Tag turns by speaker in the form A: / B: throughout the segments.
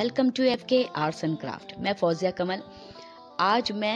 A: Welcome to FK arts and craft. मैं फौजिया कमल। आज मैं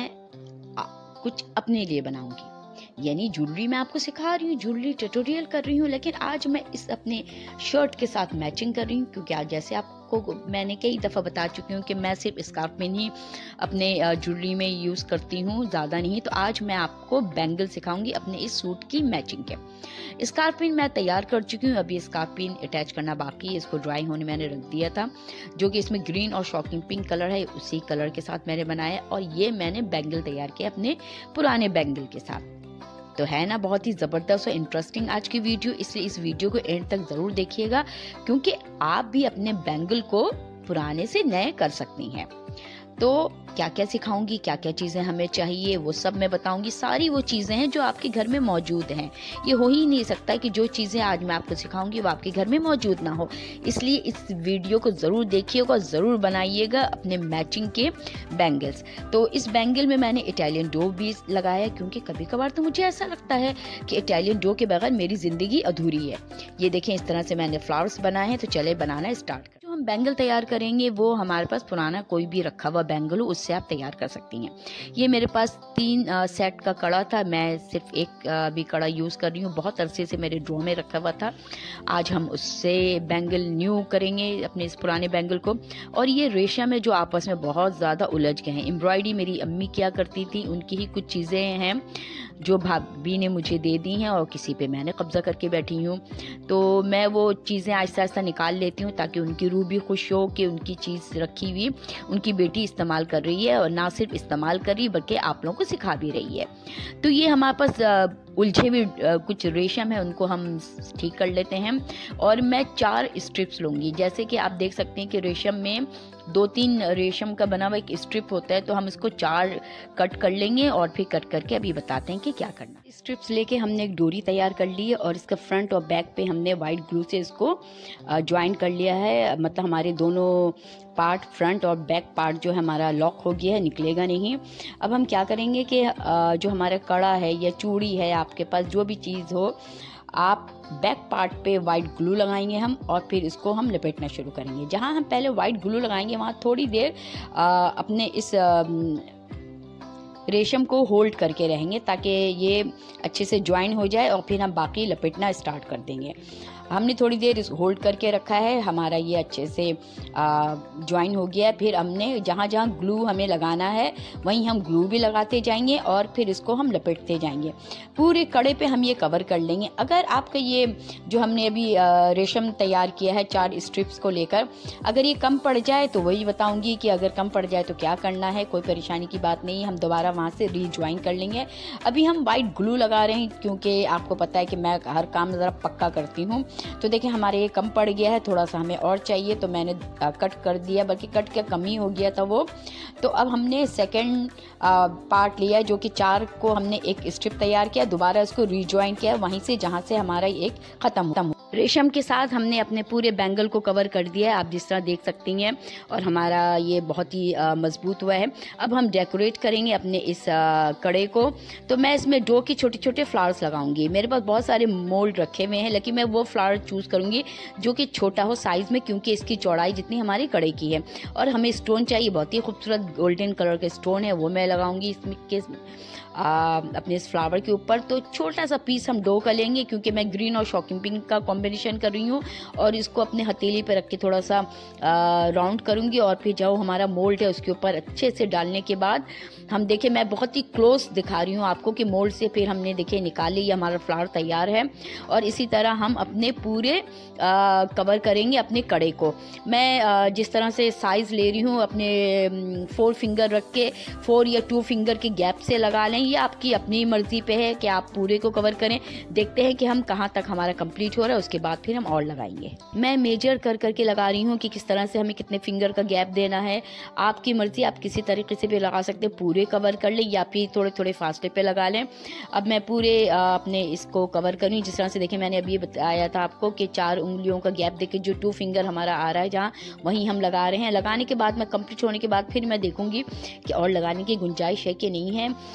A: कुछ अपने लिए बनाऊंगी, यानी ज्वेलरी मैं आपको सिखा रही हूँ, ज्वेलरी ट्यूटोरियल कर रही हूँ, लेकिन आज मैं इस अपने शर्ट के साथ मैचिंग कर रही हूँ। क्योंकि आज जैसे आपको मैंने कई दफ़ा बता चुकी हूँ कि मैं सिर्फ स्कार्फ में ही अपने ज्वेलरी में यूज़ करती हूँ, ज़्यादा नहीं। तो आज मैं आपको बैंगल सिखाऊंगी अपने इस सूट की मैचिंग के। स्कार्फ पिन मैं तैयार कर चुकी हूँ, अभी स्कार्फ पिन अटैच करना बाकी है। इसको ड्राई होने मैंने रख दिया था, जो कि इसमें ग्रीन और शॉकिंग पिंक कलर है, उसी कलर के साथ मैंने बनाया। और ये मैंने बैंगल तैयार किया अपने पुराने बैंगल के साथ। तो है ना बहुत ही ज़बरदस्त और इंटरेस्टिंग आज की वीडियो, इसलिए इस वीडियो को एंड तक ज़रूर देखिएगा, क्योंकि आप भी अपने बैंगल को पुराने से नए कर सकती हैं। तो क्या क्या सिखाऊंगी, क्या क्या चीज़ें हमें चाहिए, वो सब मैं बताऊंगी। सारी वो चीज़ें हैं जो आपके घर में मौजूद हैं। ये हो ही नहीं सकता कि जो चीज़ें आज मैं आपको सिखाऊंगी वो आपके घर में मौजूद ना हो। इसलिए इस वीडियो को ज़रूर देखिएगा, ज़रूर बनाइएगा अपने मैचिंग के बैंगल्स। तो इस बैंगल में मैंने इटालियन डो भी लगाया, क्योंकि कभी कभार तो मुझे ऐसा लगता है कि इटालियन डो के बगैर मेरी ज़िंदगी अधूरी है। ये देखें, इस तरह से मैंने फ्लावर्स बनाए हैं। तो चले बनाना स्टार्ट। जो हम बैंगल तैयार करेंगे वो हमारे पास पुराना कोई भी रखा हुआ बैंगल हो, उससे आप तैयार कर सकती हैं। ये मेरे पास 3 सेट का कड़ा था, मैं सिर्फ एक भी कड़ा यूज़ कर रही हूँ। बहुत अरसे से मेरे ड्रॉ में रखा हुआ था। आज हम उससे बैंगल न्यू करेंगे अपने इस पुराने बैंगल को। और ये रेशम है जो आपस में बहुत ज़्यादा उलझ गए हैं। एम्ब्रॉयडरी मेरी अम्मी किया करती थी, उनकी ही कुछ चीज़ें हैं जो भाभी ने मुझे दे दी हैं, और किसी पे मैंने कब्जा करके बैठी हूँ। तो मैं वो चीज़ें आहिस्ता आहिस्ता निकाल लेती हूँ, ताकि उनकी रूह भी खुश हो कि उनकी चीज़ रखी हुई उनकी बेटी इस्तेमाल कर रही है, और ना सिर्फ इस्तेमाल कर रही बल्कि आप लोगों को सिखा भी रही है। तो ये हमारे पास उलझे हुए कुछ रेशम है, उनको हम ठीक कर लेते हैं। और मैं 4 स्ट्रिप्स लूँगी। जैसे कि आप देख सकते हैं कि रेशम में 2-3 रेशम का बना हुआ एक स्ट्रिप होता है, तो हम इसको 4 कट कर लेंगे और फिर कट करके अभी बताते हैं कि क्या करना। स्ट्रिप्स लेके हमने एक डोरी तैयार कर ली है, और इसका फ्रंट और बैक पे हमने वाइट ग्लू से इसको ज्वाइन कर लिया है। मतलब हमारे दोनों पार्ट, फ्रंट और बैक पार्ट जो है हमारा लॉक हो गया है, निकलेगा नहीं। अब हम क्या करेंगे कि जो हमारा कड़ा है या चूड़ी है, आपके पास जो भी चीज़ हो, आप बैक पार्ट पे वाइट ग्लू लगाएंगे हम, और फिर इसको हम लपेटना शुरू करेंगे। जहाँ हम पहले वाइट ग्लू लगाएंगे वहाँ थोड़ी देर अपने इस रेशम को होल्ड करके रहेंगे, ताकि ये अच्छे से ज्वाइन हो जाए, और फिर हम बाकी लपेटना स्टार्ट कर देंगे। हमने थोड़ी देर इस होल्ड करके रखा है, हमारा ये अच्छे से ज्वाइन हो गया है। फिर हमने जहाँ जहाँ ग्लू हमें लगाना है वहीं हम ग्लू भी लगाते जाएंगे, और फिर इसको हम लपेटते जाएंगे। पूरे कड़े पे हम ये कवर कर लेंगे। अगर आपका ये जो हमने अभी रेशम तैयार किया है 4 स्ट्रिप्स को लेकर, अगर ये कम पड़ जाए तो वही बताऊंगी कि अगर कम पड़ जाए तो क्या करना है। कोई परेशानी की बात नहीं, हम दोबारा वहाँ से रीज्वाइन कर लेंगे। अभी हम वाइट ग्लू लगा रहे हैं, क्योंकि आपको पता है कि मैं हर काम ज़रा पक्का करती हूँ। तो देखिए हमारे ये कम पड़ गया है, थोड़ा सा हमें और चाहिए, तो मैंने कट कर दिया, बल्कि कट के कम ही हो गया था वो। तो अब हमने सेकंड पार्ट लिया, जो कि 4 को हमने एक स्ट्रिप तैयार किया, दोबारा इसको रीजॉइन किया वहीं से जहाँ से हमारा एक ख़त्म हो। रेशम के साथ हमने अपने पूरे बैंगल को कवर कर दिया है, आप जिस तरह देख सकती हैं, और हमारा ये बहुत ही मजबूत हुआ है। अब हम डेकोरेट करेंगे अपने इस कड़े को। तो मैं इसमें डो के छोटे छोटे फ्लावर्स लगाऊंगी। मेरे पास बहुत सारे मोल्ड रखे हुए हैं, लेकिन मैं वो फ्लावर चूज़ करूंगी जो कि छोटा हो साइज़ में, क्योंकि इसकी चौड़ाई जितनी हमारी कड़े की है। और हमें स्टोन चाहिए, बहुत ही खूबसूरत गोल्डन कलर के स्टोन है, वो मैं लगाऊंगी इसमें के अपने इस फ्लावर के ऊपर। तो छोटा सा पीस हम डो कर लेंगे, क्योंकि मैं ग्रीन और शॉकिंग पिंक का कॉम्बिनेशन कर रही हूँ, और इसको अपने हथेली पे रख के थोड़ा सा राउंड करूँगी, और फिर जो हमारा मोल्ड है उसके ऊपर अच्छे से डालने के बाद हम देखें, मैं बहुत ही क्लोज दिखा रही हूँ आपको कि मोल्ड से फिर हमने देखिए निकाली, ये हमारा फ्लावर तैयार है। और इसी तरह हम अपने पूरे कवर करेंगे अपने कड़े को। मैं जिस तरह से साइज़ ले रही हूँ, अपने 4 फिंगर रख के 4 या 2 फिंगर के गैप से लगा लें। ये आपकी अपनी मर्जी पे है कि आप पूरे को कवर करें। देखते हैं कि हम कहाँ तक हमारा कंप्लीट हो रहा है, उसके बाद फिर हम और लगाएंगे। मैं मेजर कर करके लगा रही हूँ कि किस तरह से हमें कितने फिंगर का गैप देना है। आपकी मर्जी, आप किसी तरीके से भी लगा सकते हैं, पूरे कवर कर लें या फिर थोड़े थोड़े फासले पे लगा लें। अब मैं पूरे अपने इसको कवर करूँ, जिस तरह से देखिए मैंने अभी बताया था आपको कि 4 उंगलियों का गैप देके जो 2 फिंगर हमारा आ रहा है जहाँ, वहीं हम लगा रहे हैं। लगाने के बाद मैं कंप्लीट होने के बाद फिर मैं देखूंगी कि और लगाने की गुंजाइश है कि नहीं है, क्योंकि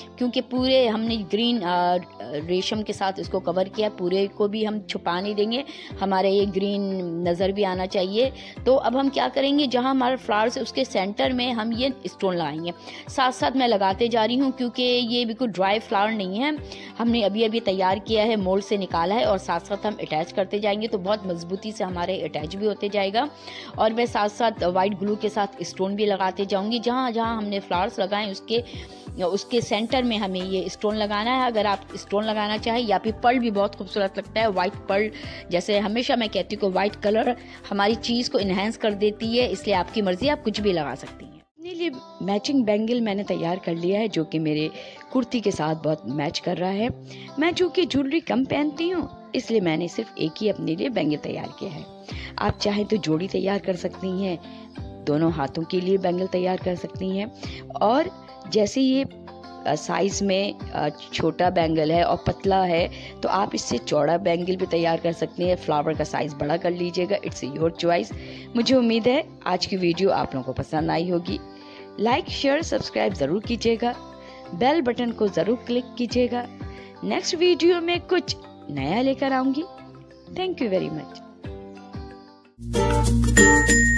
A: पूरे हमने ग्रीन रेशम के साथ इसको कवर किया, पूरे को भी हम छुपा नहीं देंगे, हमारे ये ग्रीन नज़र भी आना चाहिए। तो अब हम क्या करेंगे, जहाँ हमारा फ्लावर्स है उसके सेंटर में हम ये स्टोन लगाएंगे। साथ साथ मैं लगाते जा रही हूँ क्योंकि ये बिल्कुल ड्राई फ्लावर नहीं है, हमने अभी अभी तैयार किया है, मोल्ड से निकाला है, और साथ साथ हम अटैच करते जाएंगे तो बहुत मजबूती से हमारे अटैच भी होते जाएगा। और मैं साथ साथ वाइट ग्लू के साथ स्टोन भी लगाते जाऊँगी। जहाँ जहाँ हमने फ्लावर्स लगाए उसके सेंटर में हमें ये स्टोन लगाना है। अगर आप स्टोन लगाना चाहें, या फिर पर्ल भी बहुत खूबसूरत लगता है, वाइट पर्ल, जैसे हमेशा मैं कहती हूँ कि वाइट कलर हमारी चीज़ को इन्हेंस कर देती है, इसलिए आपकी मर्जी, आप कुछ भी लगा सकती हैं। अपने लिए मैचिंग बैंगल मैंने तैयार कर लिया है जो कि मेरे कुर्ती के साथ बहुत मैच कर रहा है। मैं चूँकि ज्वेलरी कम पहनती हूँ इसलिए मैंने सिर्फ एक ही अपने लिए बैंगल तैयार किया है। आप चाहें तो जोड़ी तैयार कर सकती हैं, दोनों हाथों के लिए बैंगल तैयार कर सकती हैं। और जैसे ये साइज़ में छोटा बैंगल है और पतला है तो आप इससे चौड़ा बैंगल भी तैयार कर सकते हैं। फ्लावर का साइज़ बड़ा कर लीजिएगा, इट्स योर चॉइस। मुझे उम्मीद है आज की वीडियो आप लोगों को पसंद आई होगी। लाइक शेयर सब्सक्राइब ज़रूर कीजिएगा, बेल बटन को ज़रूर क्लिक कीजिएगा। नेक्स्ट वीडियो में कुछ नया लेकर आऊँगी। Thank you very much.